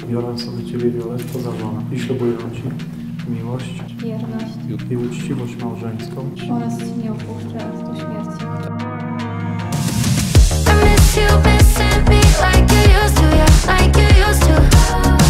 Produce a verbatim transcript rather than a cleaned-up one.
Biorę sobie Ciebie, Wioletto, za żonę i ślubuję Ci miłość, wierność i uczciwość małżeńską oraz Ci nie opuszczę aż do śmierci. I miss you, missing me like you used to, yeah, like you used to.